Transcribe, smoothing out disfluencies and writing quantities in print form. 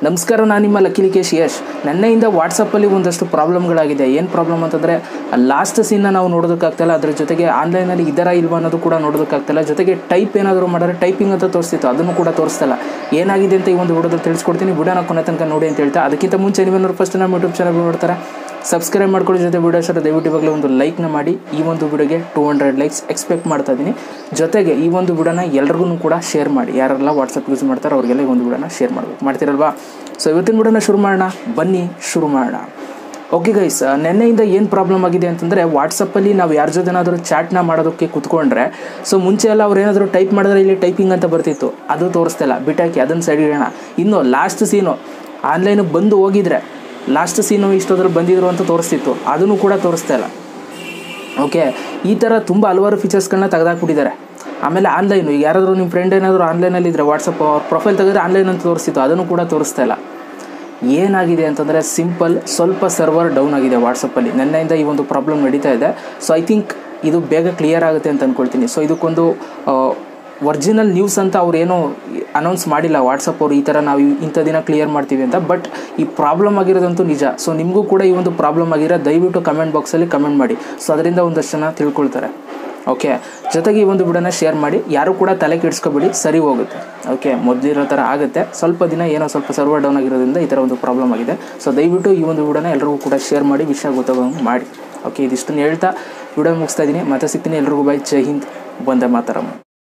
ನಮಸ್ಕಾರ, ನಾನು ನಿಮ್ಮ ಲಕ್ಕಿ ಲಿಕೇಶ್ ಯಶ್. ನನ್ನೆಯಿಂದ ವಾಟ್ಸಪ್ಪಲ್ಲಿ ಒಂದಷ್ಟು ಪ್ರಾಬ್ಲಮ್ಗಳಾಗಿದೆ. ಏನು ಪ್ರಾಬ್ಲಮ್ ಅಂತಂದರೆ, ಲಾಸ್ಟ್ ಸೀನ್ನ ನಾವು ನೋಡೋದಕ್ಕಾಗ್ತಾಯಿಲ್ಲ, ಅದ್ರ ಜೊತೆಗೆ ಆನ್ಲೈನಲ್ಲಿ ಇದರ ಇಲ್ವಾ ಅನ್ನೋದು ಕೂಡ ನೋಡೋದಕ್ಕಾಗ್ತಾಯಿಲ್ಲ. ಜೊತೆಗೆ ಟೈಪ್ ಏನಾದರೂ ಮಾಡಿದ್ರೆ ಟೈಪಿಂಗ್ ಅಂತ ತೋರಿಸ್ತಿತ್ತು, ಅದನ್ನು ಕೂಡ ತೋರಿಸ್ತಿಲ್ಲ. ಏನಾಗಿದೆ ಅಂತ ಈ ಒಂದು ವಿಡಿಯೋದಲ್ಲಿ ತಿಳಿಸ್ಕೊಡ್ತೀನಿ. ವಿಡಿಯೋನ ಕೊನೆ ತನಕ ನೋಡಿ ಅಂತ ಹೇಳ್ತಾ, ಅದಕ್ಕಿಂತ ಮುಂಚೆ ನೀವೇನಾದ್ರು ಫಸ್ಟ್ ನಮ್ಮ ಯೂಟ್ಯೂಬ್ ಚಾನಲ್ ನೋಡ್ತಾರೆ, ಸಬ್ಸ್ಕ್ರೈಬ್ ಮಾಡ್ಕೊಳ್ಳಿ. ಜೊತೆ ವಿಡಿಯೋ ಸರ್ ದಯವಿಟ್ಟು ಇವಾಗಲೇ ಒಂದು ಲೈಕ್ನ ಮಾಡಿ. ಈ ಒಂದು ವಿಡಿಯೋಗೆ 200 ಲೈಕ್ಸ್ ಎಕ್ಸ್ಪೆಕ್ಟ್ ಮಾಡ್ತಾ ಇದ್ದೀನಿ. ಜೊತೆಗೆ ಈ ಒಂದು ವಿಡಿಯೋನ ಎಲ್ರಿಗೂ ಕೂಡ ಶೇರ್ ಮಾಡಿ. ಯಾರೆಲ್ಲ ವಾಟ್ಸಪ್ ಯೂಸ್ ಮಾಡ್ತಾರೆ ಅವ್ರಿಗೆಲ್ಲ ಈ ಒಂದು ವಿಡಿಯೋನ ಶೇರ್ ಮಾಡ್ತೀರಲ್ವಾ. ಸೊ ಇವತ್ತಿನ ವಿಡಿಯೋನ ಶುರು ಮಾಡೋಣ, ಬನ್ನಿ ಶುರು ಮಾಡೋಣ. ಓಕೆ ಗೈಸ್, ನೆನ್ನೆಯಿಂದ ಏನು ಪ್ರಾಬ್ಲಮ್ ಆಗಿದೆ ಅಂತಂದರೆ, ವಾಟ್ಸಪ್ಪಲ್ಲಿ ನಾವು ಯಾರ ಜೊತೆನಾದರೂ ಚಾಟ್ನ ಮಾಡೋದಕ್ಕೆ ಕೂತ್ಕೊಂಡ್ರೆ, ಸೊ ಮುಂಚೆ ಎಲ್ಲ ಅವ್ರು ಏನಾದರೂ ಟೈಪ್ ಮಾಡಿದ್ರೆ ಇಲ್ಲಿ ಟೈಪಿಂಗ್ ಅಂತ ಬರ್ತಿತ್ತು, ಅದು ತೋರಿಸ್ತಿಲ್ಲ, ಬಿಟ್ಟಾಕಿ ಅದನ್ನು ಸೈಡ್ ಇಡೋಣ. ಇನ್ನು ಲಾಸ್ಟ್ ಸೀನು ಆನ್ಲೈನಿಗೆ ಬಂದು ಹೋಗಿದ್ರೆ ಲಾಸ್ಟ್ ಸೀನು ಇಷ್ಟೋದ್ರಲ್ಲಿ ಬಂದಿದ್ರು ಅಂತ ತೋರಿಸ್ತಿತ್ತು, ಅದನ್ನು ಕೂಡ ತೋರಿಸ್ತಾ ಇಲ್ಲ. ಓಕೆ, ಈ ಥರ ತುಂಬ ಹಲವಾರು ಫೀಚರ್ಸ್ಗಳನ್ನ ತೆಗೆದಾಕ್ಬಿಟ್ಟಿದ್ದಾರೆ. ಆಮೇಲೆ ಆನ್ಲೈನು, ಈಗ ಯಾರಾದರೂ ನಿಮ್ಮ ಫ್ರೆಂಡ್ ಏನಾದರೂ ಆನ್ಲೈನಲ್ಲಿದ್ದರೆ ವಾಟ್ಸಪ್ ಅವ್ರ ಪ್ರೊಫೈಲ್ ತೆಗೆದ್ರೆ ಆನ್ಲೈನ್ ಅಂತ ತೋರಿಸ್ತಿತ್ತು, ಅದನ್ನು ಕೂಡ ತೋರಿಸ್ತಾ ಇಲ್ಲ. ಏನಾಗಿದೆ ಅಂತಂದರೆ ಸಿಂಪಲ್, ಸ್ವಲ್ಪ ಸರ್ವರ್ ಡೌನ್ ಆಗಿದೆ ವಾಟ್ಸಪ್ಪಲ್ಲಿ. ನೆನ್ನೆಯಿಂದ ಈ ಒಂದು ಪ್ರಾಬ್ಲಮ್ ನಡೀತಾ ಇದೆ. ಸೊ ಐ ಥಿಂಕ್ ಇದು ಬೇಗ ಕ್ಲಿಯರ್ ಆಗುತ್ತೆ ಅಂತ ಅಂದ್ಕೊಳ್ತೀನಿ. ಸೊ ಇದಕ್ಕೊಂದು ಒರಿಜಿನಲ್ ನ್ಯೂಸ್ ಅಂತ ಅವ್ರು ಏನೋ ಅನೌನ್ಸ್ ಮಾಡಿಲ್ಲ ವಾಟ್ಸಪ್ ಅವರು, ಈ ಥರ ನಾವು ಇಂಥ ದಿನ ಕ್ಲಿಯರ್ ಮಾಡ್ತೀವಿ ಅಂತ. ಬಟ್ ಈ ಪ್ರಾಬ್ಲಮ್ ಆಗಿರೋದಂತೂ ನಿಜ. ಸೊ ನಿಮಗೂ ಕೂಡ ಈ ಒಂದು ಪ್ರಾಬ್ಲಮ್ ಆಗಿರೋ ದಯವಿಟ್ಟು ಕಮೆಂಟ್ ಬಾಕ್ಸಲ್ಲಿ ಕಮೆಂಟ್ ಮಾಡಿ. ಸೊ ಅದರಿಂದ ಒಂದಷ್ಟು ಜನ ತಿಳ್ಕೊಳ್ತಾರೆ. ಓಕೆ, ಜೊತೆಗೆ ಈ ಒಂದು ವಿಡಿಯೋನ ಶೇರ್ ಮಾಡಿ. ಯಾರು ಕೂಡ ತಲೆ ಕೆಡಿಸ್ಕೊಬೇಡಿ, ಸರಿ ಹೋಗುತ್ತೆ. ಓಕೆ, ಮೊದಲಿರೋ ಥರ ಆಗುತ್ತೆ. ಸ್ವಲ್ಪ ದಿನ ಏನೋ ಸ್ವಲ್ಪ ಸರ್ವರ್ ಡೌನ್ ಆಗಿರೋದ್ರಿಂದ ಈ ಥರ ಒಂದು ಪ್ರಾಬ್ಲಮ್ ಆಗಿದೆ. ಸೊ ದಯವಿಟ್ಟು ಈ ಒಂದು ವಿಡಿಯೋನ ಎಲ್ರಿಗೂ ಕೂಡ ಶೇರ್ ಮಾಡಿ, ವಿಷಯ ಗೊತ್ತಾಗೋಂಗೆ ಮಾಡಿ. ಓಕೆ, ಇದಿಷ್ಟನ್ನು ಹೇಳ್ತಾ ವಿಡಿಯೋ ಮುಗಿಸ್ತಾ ಇದ್ದೀನಿ. ಮತ್ತೆ ಸಿಗ್ತೀನಿ. ಎಲ್ರಿಗೂ ಬೈ, ಜೈ ಹಿಂದ್, ವಂದೇ ಮಾತರಂ.